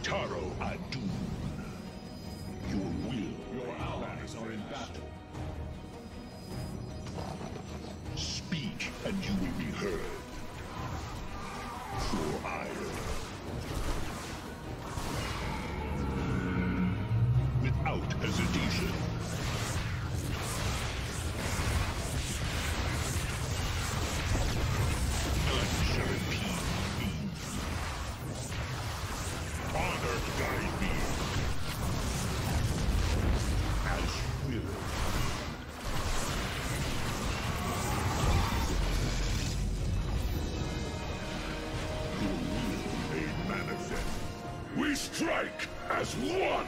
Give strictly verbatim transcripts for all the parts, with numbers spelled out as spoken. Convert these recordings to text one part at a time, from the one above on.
Taro Adun. Your will. Your allies are in battle. Speak, and you will be heard. For ire. Without hesitation. None shall impede me. Honor guide me. As you will. Your will made manifest. We strike as one!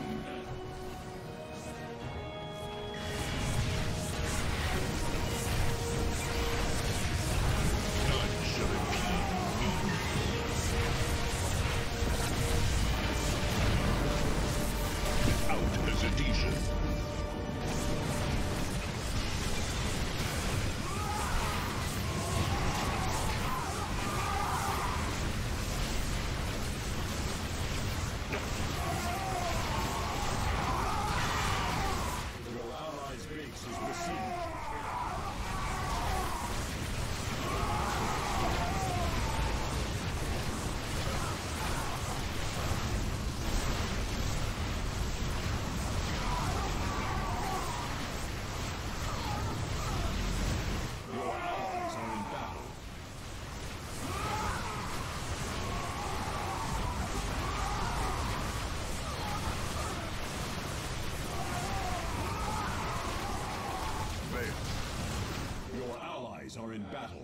Are in battle.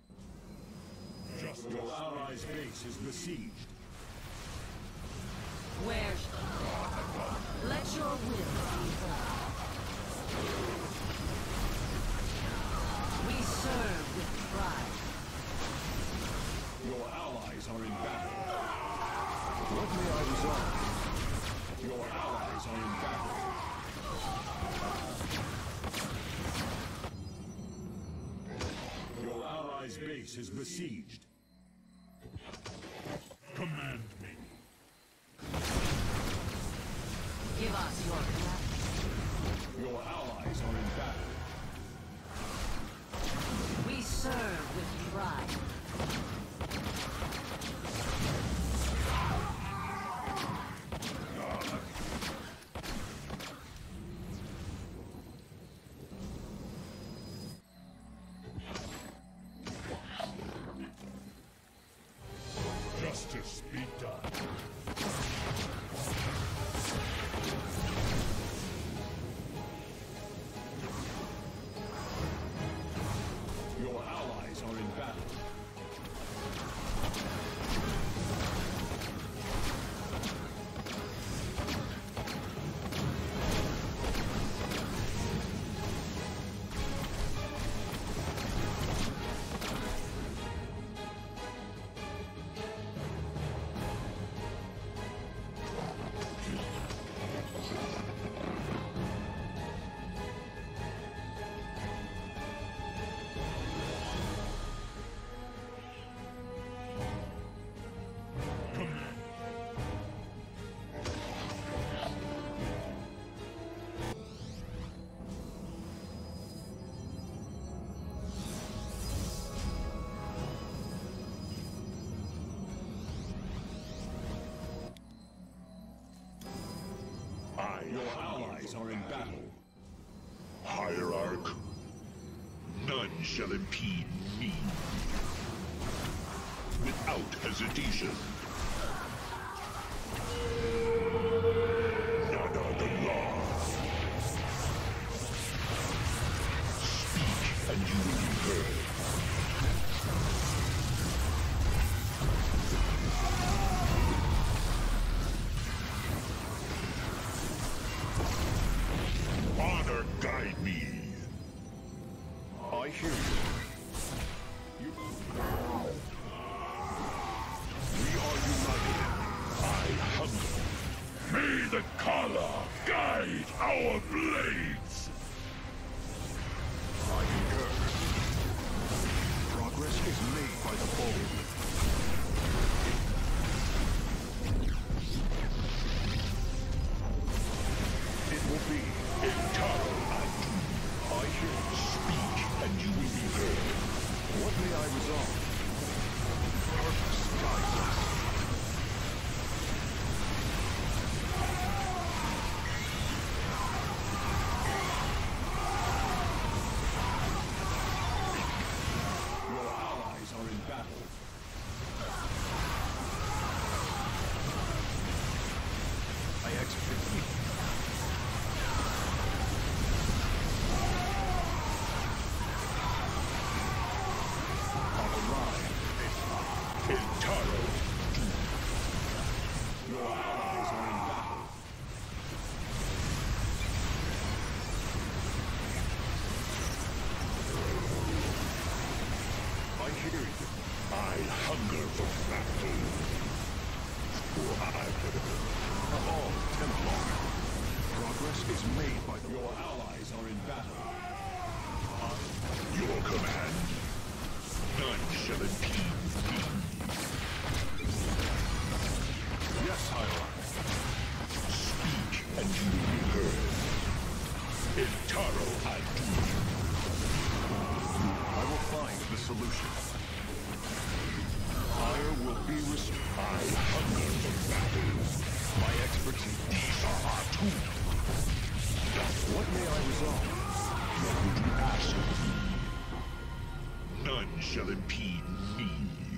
Just your allies' base is besieged. Where? Let your will be done. We serve with pride. Your allies are in battle. What may I resolve? Your allies are in battle. Allies' base is besieged. Command me. Give us your command. Your allies are in battle. We serve with pride. Justice be done. Your allies are in battle. Your allies are in battle. Hierarch, none shall impede me. Without hesitation. None are the law. Speak and you will be heard. Honor guide me. I hear you. you. We are united. I humbly. May the Kala guide our blades. I concur. Progress is made by the bold. for battle. For I All Templar. Progress is made by the... Your allies are in battle. Your command. None shall impede me. Yes, Hierarch. Speak, and you will be heard. Intaro Adu. I will find the solution. Fire will be restored. I hunger for battle. My expertise. These are our tools. What may I resolve? What would you ask of me? None shall impede me.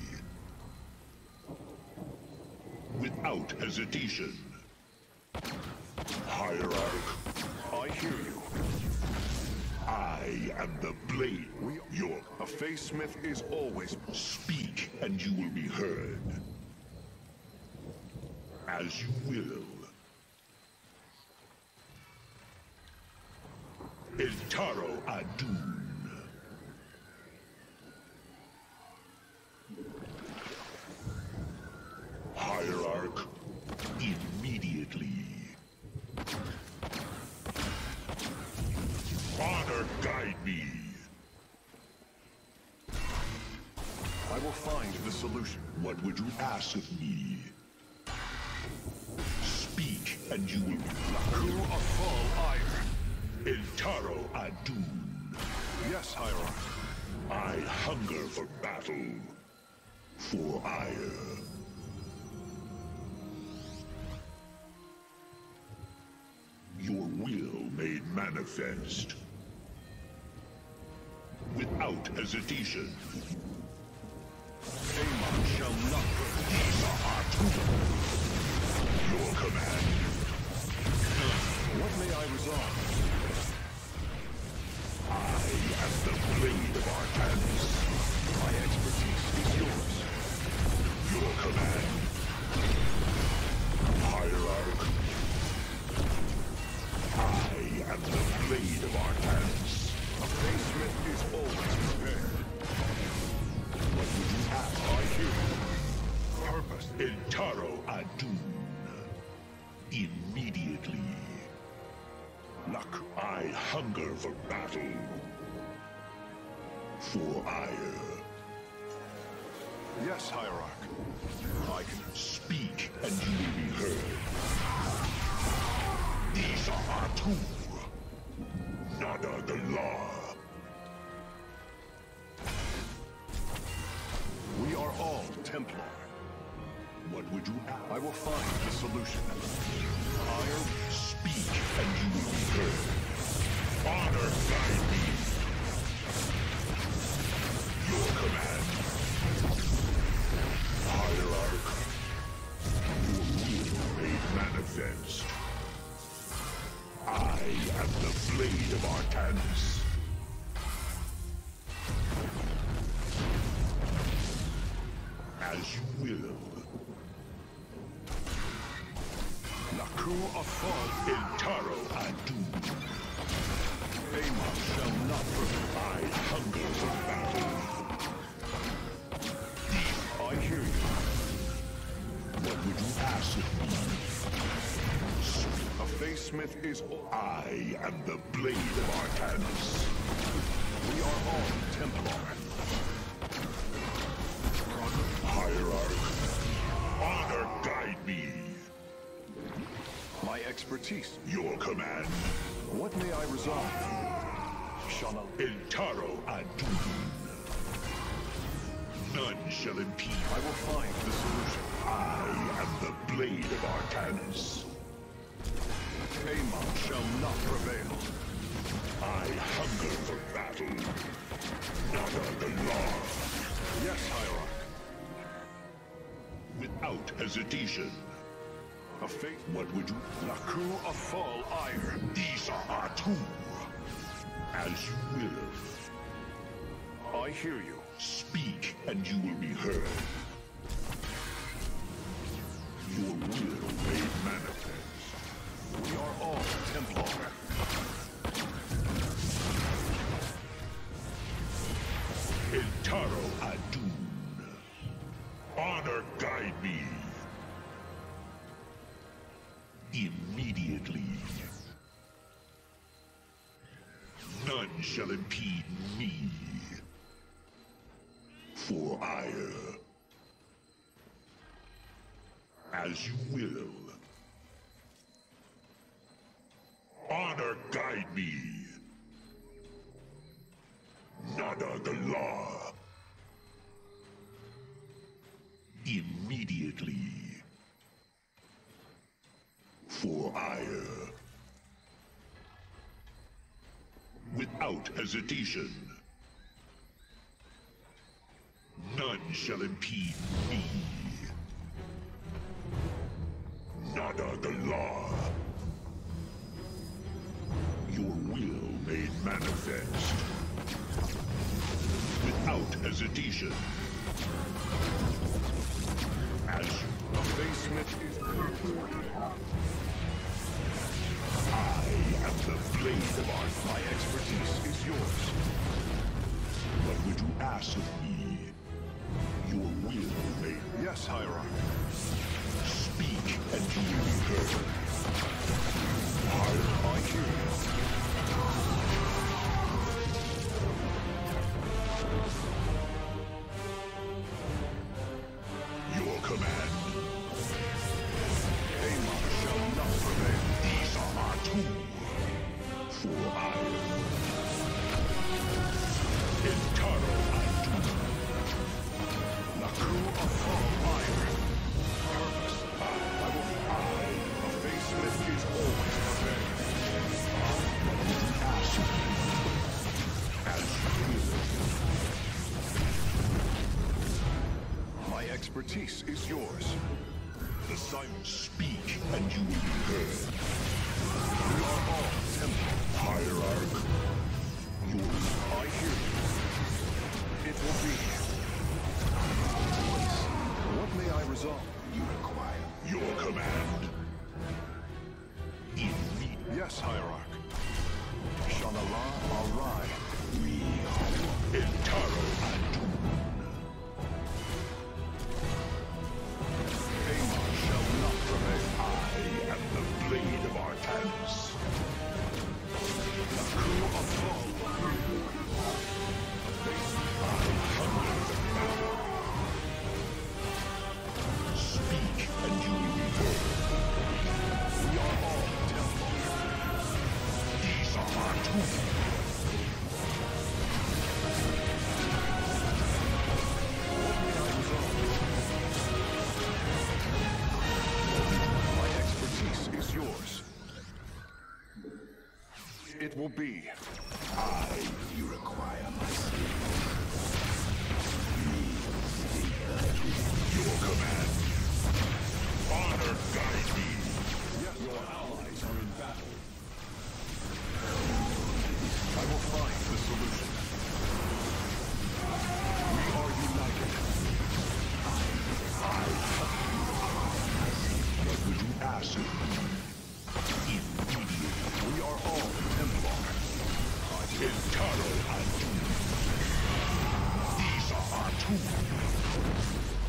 Without hesitation. Hierarch, I hear you. I am the blade. We, Your a face smith is always... speak, and you will be heard. As you will. Intaro Adun. Hierarch, immediately. Honor guide me. I will find the solution. What would you ask of me? Speak, and you will be Crew of Fall Ire. Intaro Adun. Yes, Hierarch. I hunger for battle. For ire. Your will made manifest. Without hesitation. Amon shall not prevail. These are our tools. Your command. What may I resolve? I am the blade of Arcanus. My expertise is yours. Your command. Hierarch. I am the blade of Arcanus. A face smith is always prepared. What would you ask? I hear you. Purpose. Intaro Adun. Immediately. Luck. I hunger for battle. For ire. Yes, Hierarch. I can... Speak, and you will be heard. These are our tools. Nada the law. We are all Templar. What would you ask? I will find the solution. Ire, Speak, and you will be heard. Honor guide me. Your command. Hierarch. Your will made manifest. I am the blade of Arcanus. As you will. La Crew of Fall. Intaro Adun. Amon shall not prevail. I hunger for battle. I hear you. What would you ask of me? A face smith is all... I am the blade of Arcanus. We are all Templar. Hierarch. Honor guide me. My expertise. Your command. What may I resolve? Shall Intaro Adun. None shall impede. I will find the solution. I am the blade of Arcanus. Amon shall not prevail. I hunger for battle. Not on the law. Yes, Hierarch. Without hesitation. A fate. What would you... La Crew of Fall Ire. These are our tools. As you will. I hear you. Speak, and you will be heard. Your will made manifest. We are all Templar. Intaro Adun. None shall impede me. For ire. As you will. Honor guide me. Nada the law. Immediately. For ire. Without hesitation. None shall impede me. Nada the law. Your will made manifest. Without hesitation. As The basement is I am the blade of art. my expertise is yours. What would you ask of me? Your will made. Yes, Hierarch. Speak and you will be heard. I hear you. Your command. Amon shall not prevail. These are our tools. For ire. Intaro Antu. Naku of all iron. Purpose. I will hide. A facelift is always prepared. Ask me. As you will. My expertise is yours. The silence speak and you will be heard. We are all temple. Hierarch. Yours. I hear you. It will be. What may I resolve? You require your command. Immediate. Yes, Hierarch. Shanala Arai. We are Intaro Antu. Amon shall not prevail. I am the blade of Arcanus. Naku of Fall. Speak and you will be heard. We are all temple. These are our tools. What may I resolve? My expertise is yours. It will be. I, you require my skill. Your command. Honor guide me. Yes, your allies are in battle. I will find the solution. We are united. What would you ask of me? Immediately. We are all Templar. Intaro Antu. These are our tools.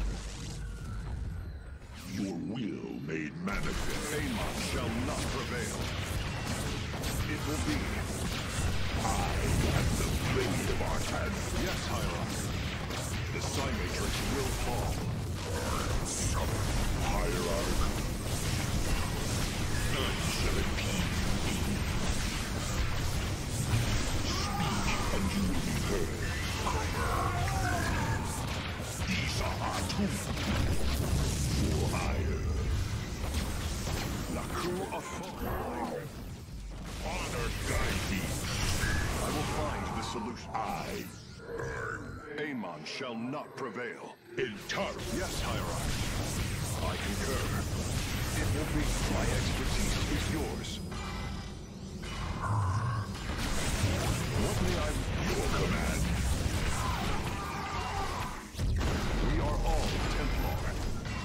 Your will made manifest. Amon shall not prevail. It will be. I am the blade of Arcanus. Yes, Hierarch. The Psi Matrix will fall. Hierarch. None shall impede me. Speak and you will be heard. These are our tools. For ire. Naku of Fall. Honor guide me. I will find the solution. I. Amon shall not prevail. Intaro. Yes, Hierarch. I concur. It will be. My expertise is yours. What may I... Your command. We are all Templar.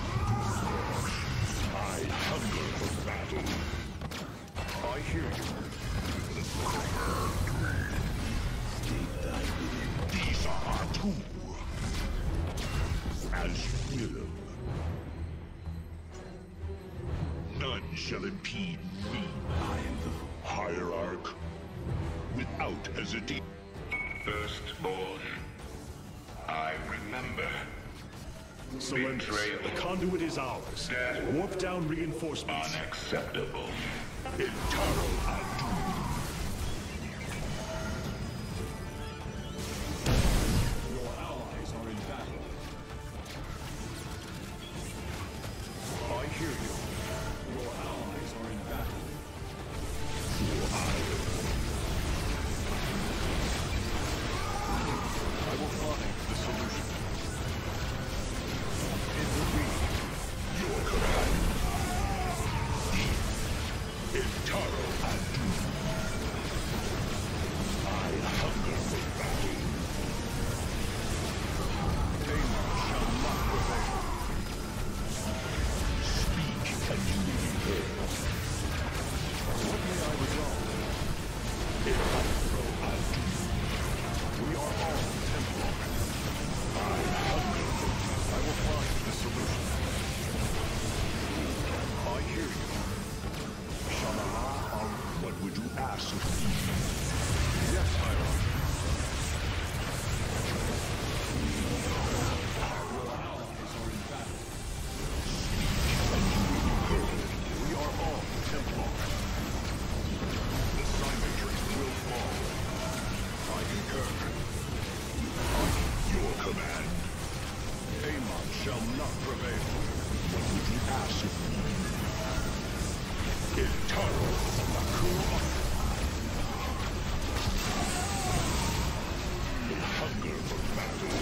I hunger for battle. I hear you. These are our tools. As you will. None shall impede me. I hesitation. Firstborn. I remember. Surrender. Betrayal. The conduit is ours. Death. Warp down reinforcements. Unacceptable. Intaro Adu. Your allies are in battle. I hear you. Your allies are in battle. I will find the solution. Intervene. Your command. Intaro Adu. I hunger for battle. Daemon shall not prevail. Speak and you will be heard. What may I resolve? Intaro Adu. We are all Templar. I hunger for I will find the solution. I hear you. Shamala al. what would you ask of me? Yes, Hierarch. Your allies are in battle. We are all Templar. The Symmetry will fall. I concur. Your command. Amon shall not prevail. What would you ask of me? Intaro Akuma. Hunger for battle.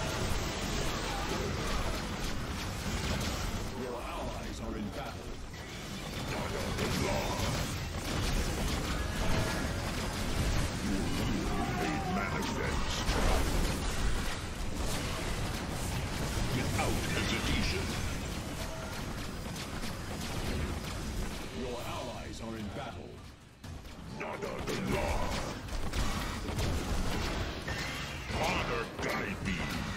Your allies are in battle. Honor the law. Your will made manifest. Without hesitation. Your allies are in battle. Honor the law. Honor guide me.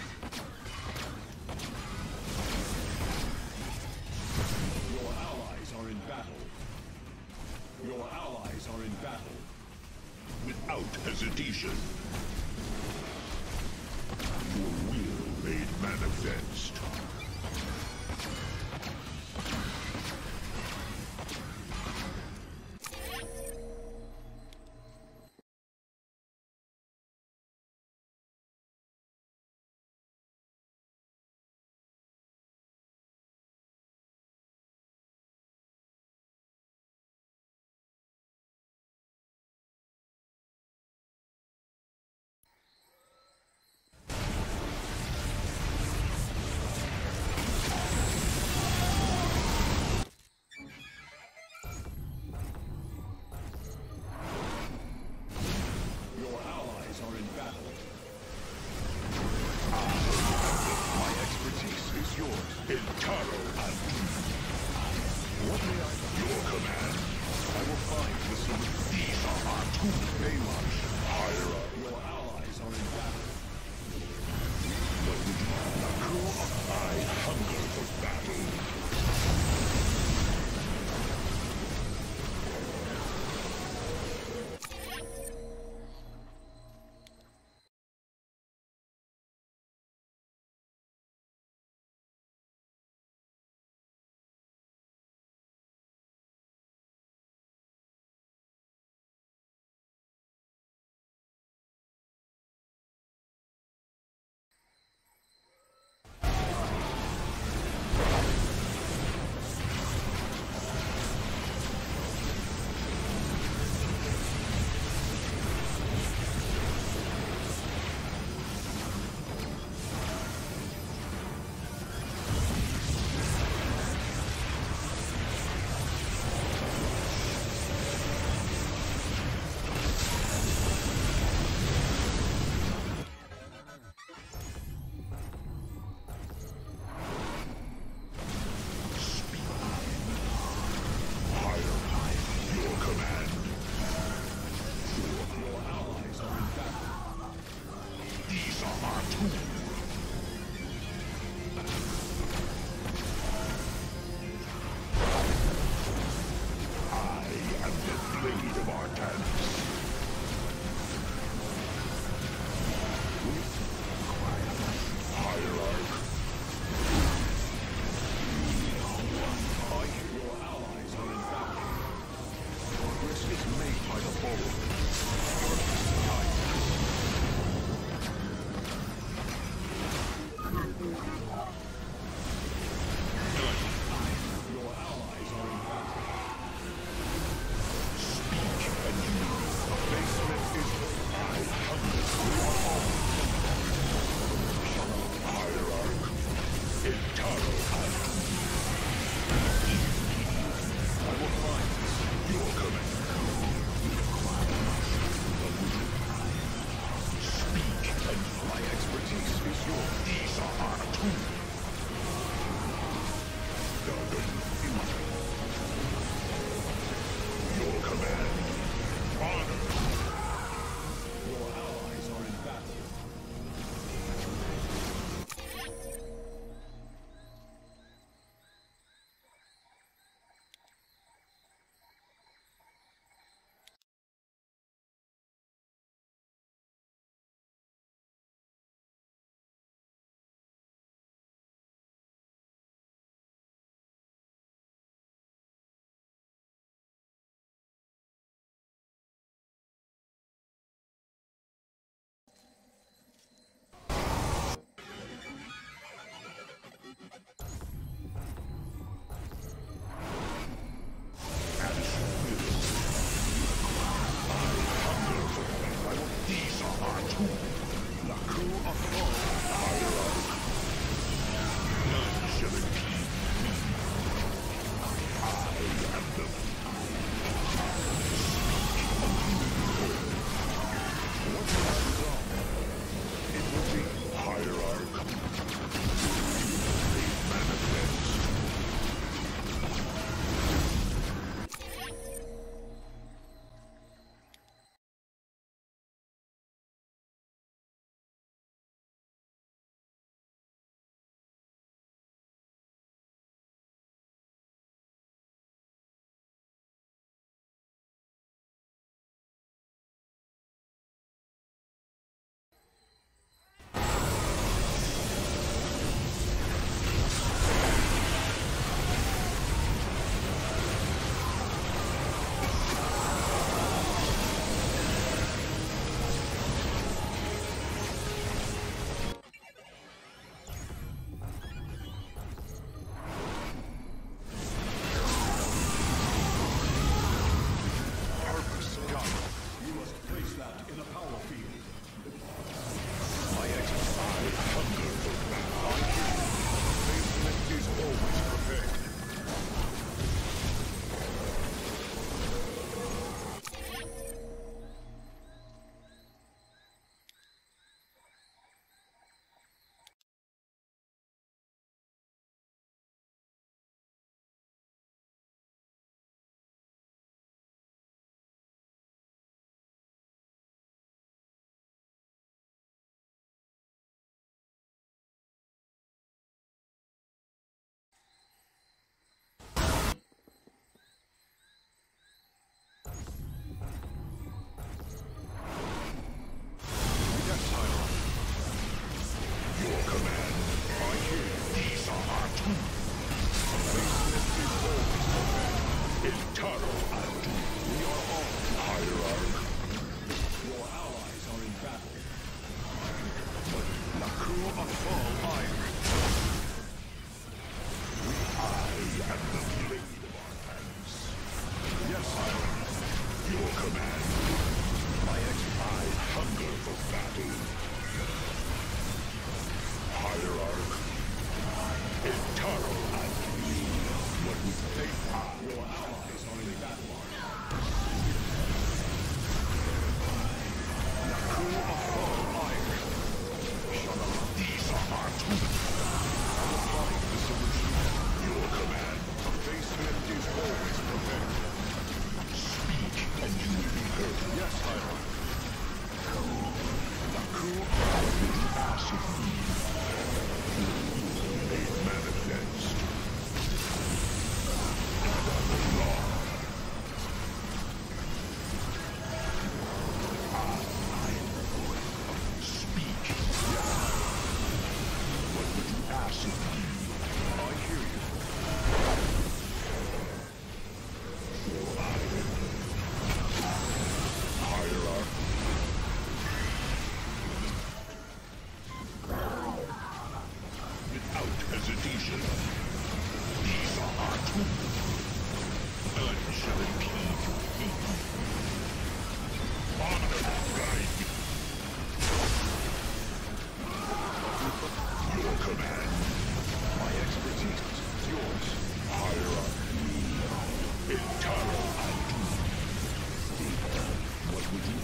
Your allies are in battle. Your allies are in battle. Without hesitation. Your will made manifest.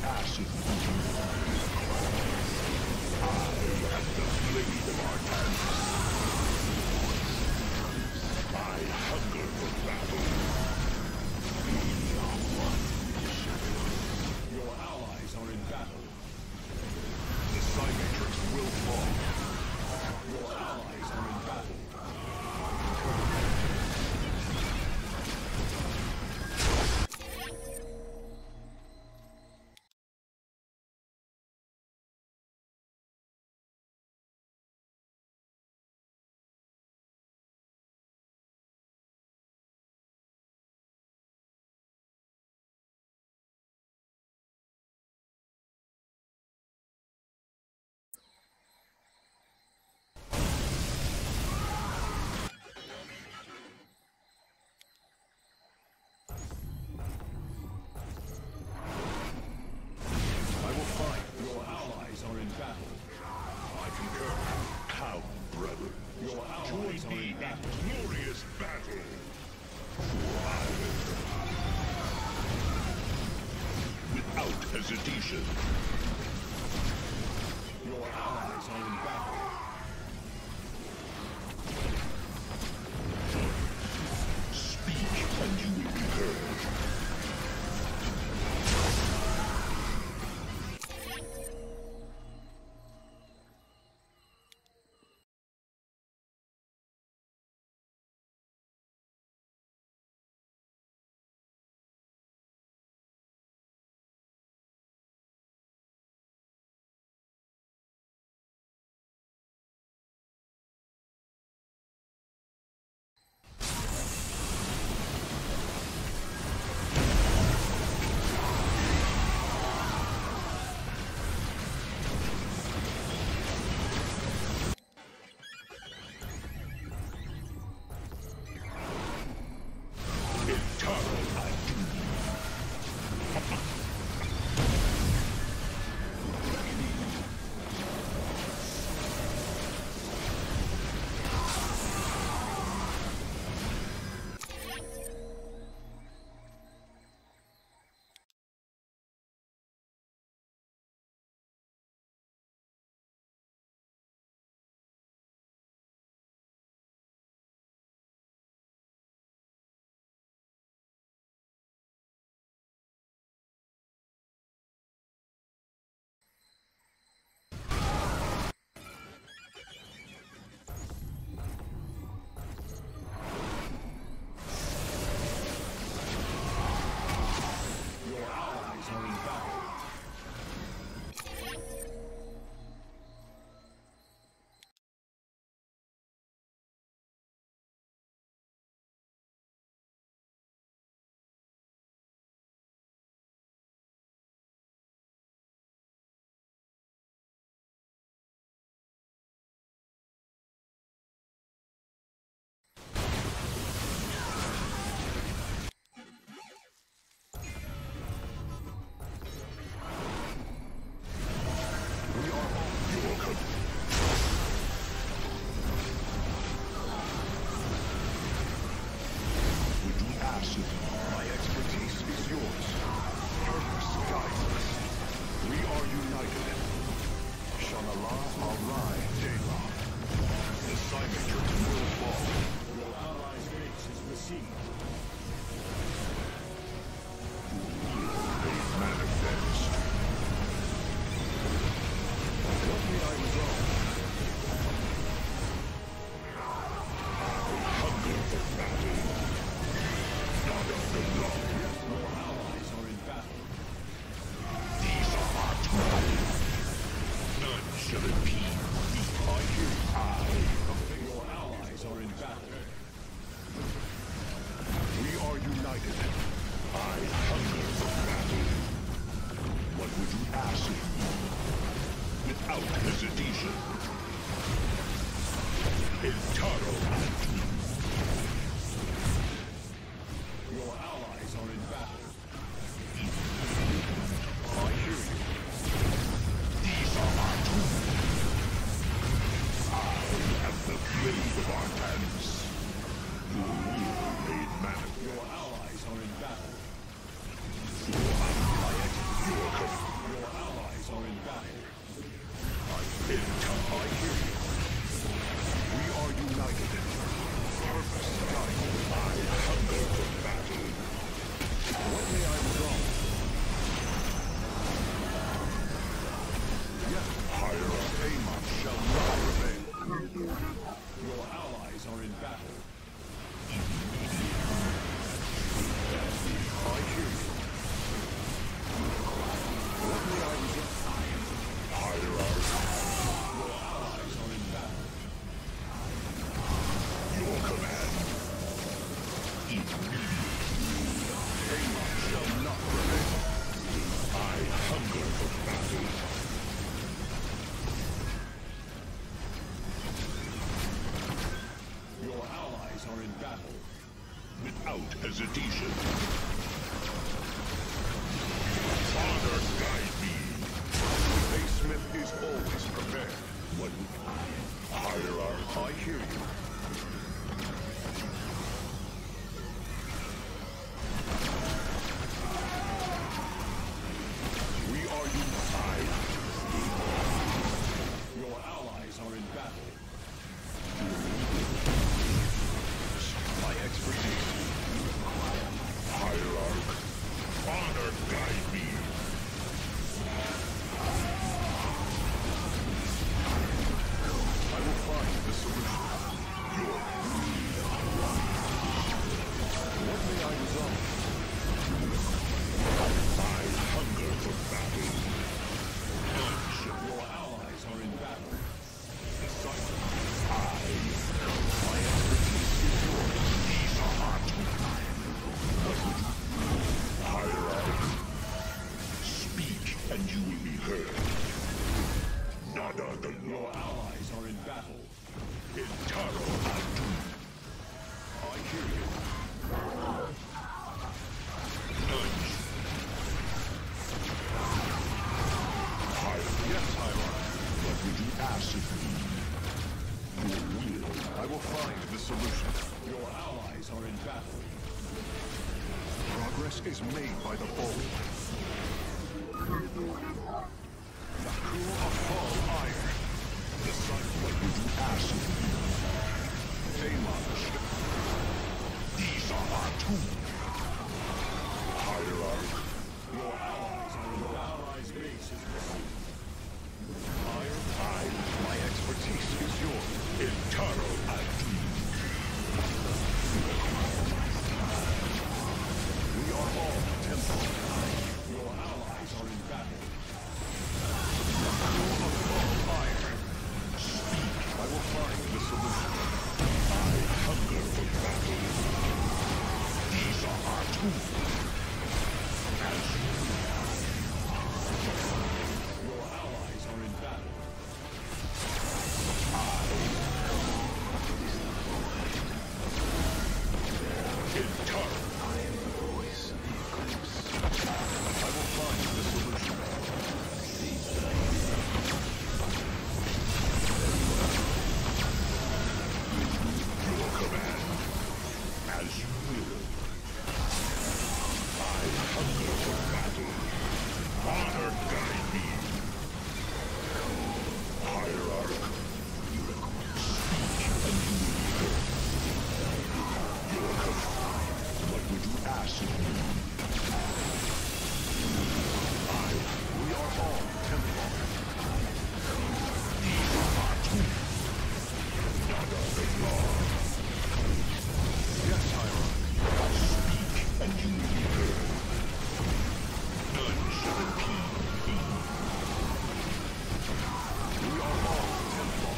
ash of I am the blade of our hands. I hunger for battle. We are one. Your allies are in battle. The Cymatrix will fall. Your allies are in battle. Hesitation. Your allies are in battle. Speak and you will be heard. My expertise is yours. Purpose guides us. We are united. Shanala Arai Dela. The Cymatrix will fall. Your allies' base is besieged. They manifest. What may I resolve? Hunger for battle. Not of the law. Your allies are in battle. These are our tools. None shall impede me. I hear you. I. Your allies are in battle. We are united. I hunger for battle. What would you ask of me? Without hesitation. Intaro Atu. Your allies are in battle. I hear you. These are our tools. I am the blade of our hands. Your will made manifest. Your allies are in battle. I execute your command. hesitation. Father, guide me. A smith is always prepared. What? Hierarch. I hear you. We are unified. Your allies are in battle. My expertise. Hierarch. Father, guide me. I will find the solution. Your What may I resolve? I hunger for battle. Punch. Your allies are in battle. The sun. My expertise is yours. These are hot. What would you? Hierarch. Speak, and you will be heard. Nada the Your law. allies are in battle. Intaro Adu. I hear you. Nudge. Hierarch. Yes, Hierarch. What would you ask of me? Your will. I will find the solution. Your allies are in battle. Progress is made by the bold. The crew of fall iron. The sun. What would you ask of me? Deluge. These are our tools. Hierarch. Your allies are in your allies' base is missing. Iron. I. My expertise is yours. Intaro Adu. We are all temple. Your allies are in battle. The crew of fall iron. Speak. I will find the solution. I hunger for battle. These are our tools. As Your allies are in battle. Intaro. I will find the solution. Your command. As you will. I hunger for battle. Honor guide me. Hierarch. Speak and you will be heard. Your command. What would you ask of me? I. We are all Templar. These are our tools. Nada the law. Yes, Hierarch. Speak and you will be heard. None shall impede me. We are all Templar.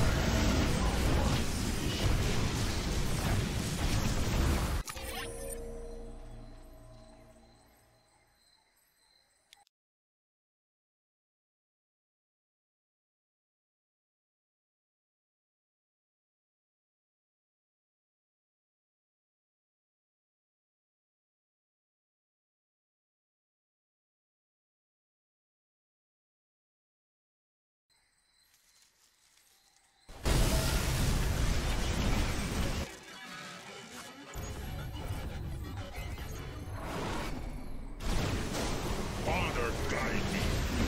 Father, guide me.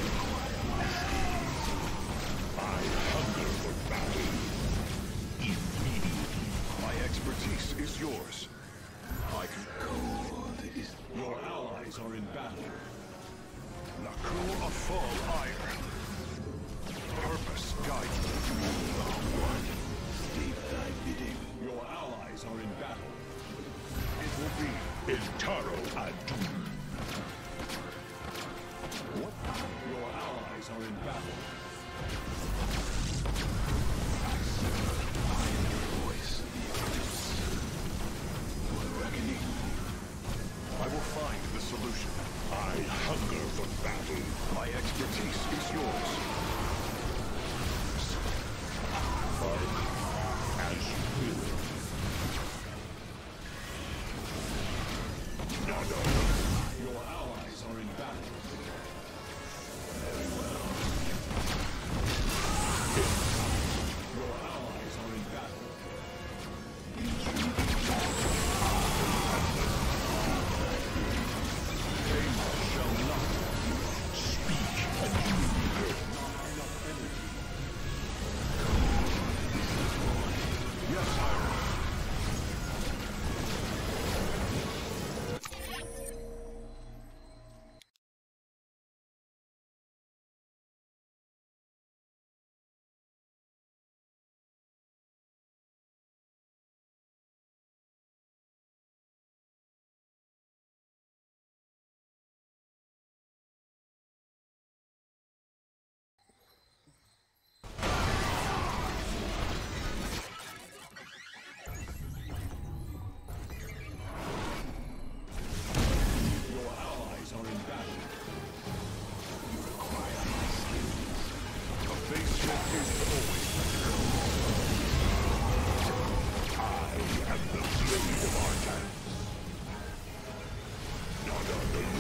I hunger for battle. Immediately. My expertise is yours. I can code is your allies are in battle. The crew of fall iron. Purpose guide one. Leave thy bidding. Your allies are in battle. It will be Intaro Adu. what? Your allies are in battle. Voice the abyss. Reckoning. I will find the solution. I hunger for battle. My expertise is yours. As you will. I am the blade of Arcan. Not on the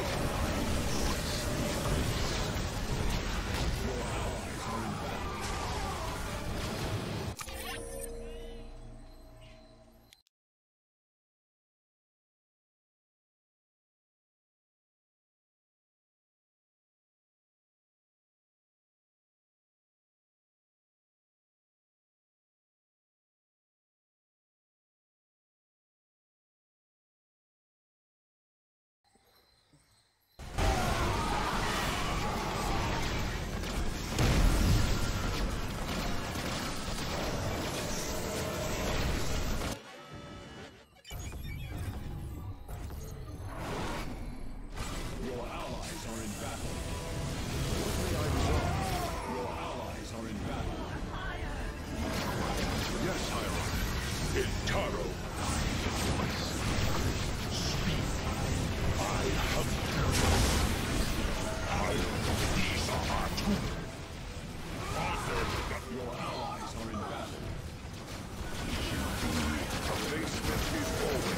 Taro. Speak. I hunger. Higher. These are our two. Author. Your allies are in battle. Face me forward.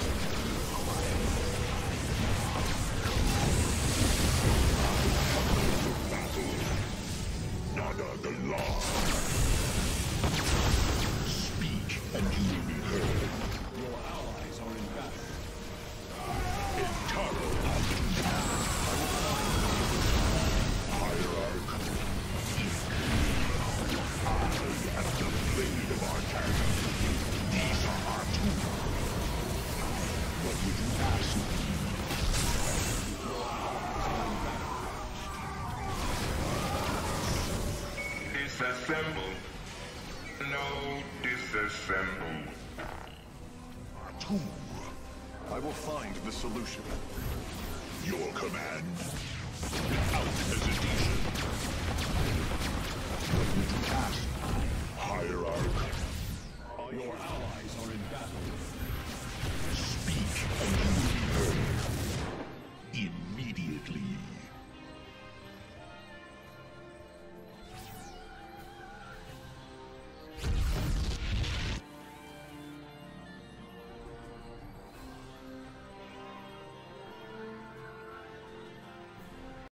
Battle. Nada the law. Speak and you will be heard. Your allies are in battle. In Taro. Hierarch. I am the blade of Arcan. These are our tools. What would you ask me? Disassemble. No, disassemble. Our tool. I will find the solution. Your command. Without hesitation. What would you ask? Hierarch. Your allies are in battle. Speak and you will be heard. Immediately.